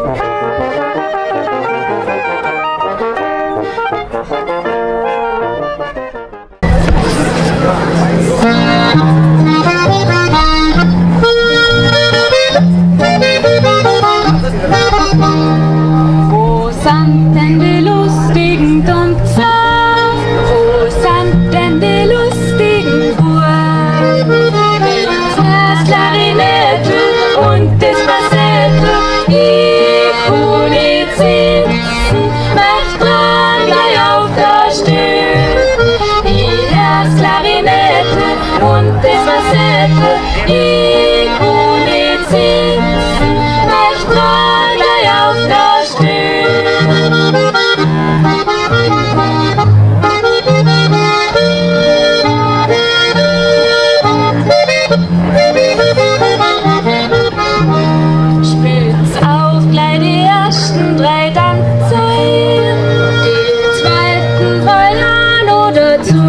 Wo sind denn die lustigen Tanzer? Wo sind denn die lustigen Buben? Das Klarinette und das Bassette, ich kann nicht sitzen, möcht dran gleich auf der Stelle. Ich hör das Klarinette und das Bassette, ich kann nicht sitzen, möcht dran gleich auf der Stelle. Spitz auf gleich die ersten 3 Tanzzeilen, die zweiten wollen noch dazu.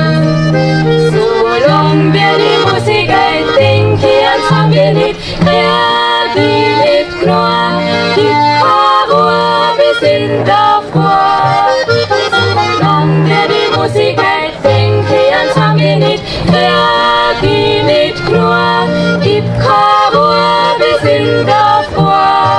Solange wir die Musik eindenken, jetzt haben wir nicht die nicht genug, die Ruhe bis in der Früh. Solange wir die Musik eindenken, jetzt haben wir nicht die nicht genug, die Ruhe bis in der Früh.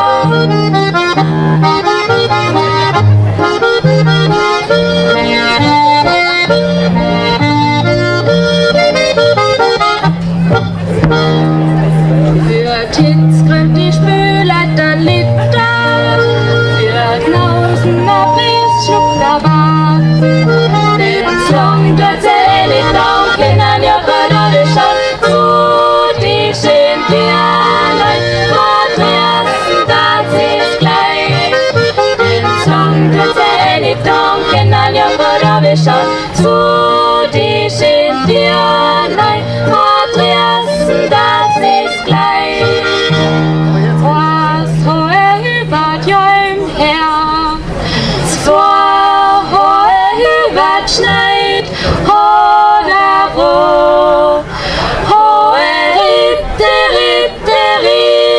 Für Titz kriegt die Spülleiter Liter, für Gnausen a Bries schluckt der Bart. Den Song erzähl ich auch, kennen ja gerade schon zu die schönen Tierlein, verdressen, das ist gleich. Den Song erzähl ich auch, kennen ja gerade schon zu die schönen Tierlein, verdressen, das ist gleich. Was hohe Hübert ja im Herz, zwei hohe Hübert schneit, oder roh, hohe Ritteri,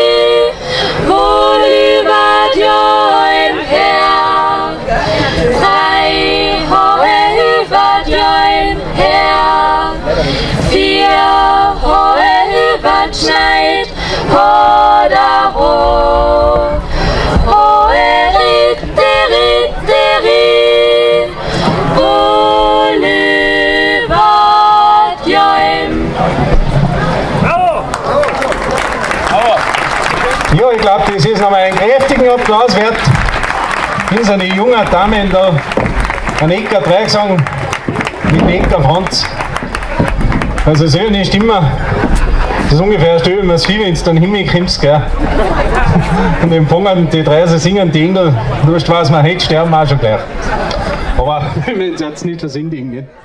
wo Hübert ja im Herz, 3 hohe Hübert ja im Herz, 4 hohe Hübert schneit, oder roh, hohe Ritteri, wo Hübert ja im Bravo! Ja, ich glaube, das ist nochmal einen kräftigen Applaus wert. Hier sind die jungen Damen da, ein Ecker 3 gesungen, mit Ecker Franz. Also so eine Stimme, das ist ungefähr still, wenn man es viel, wenn du dann hinkommst, gell. Und empfangen die 3, sie singen die Engel, du weißt was, man hätte sterben auch schon gleich. Aber wenn wir jetzt nicht das Ding, gell.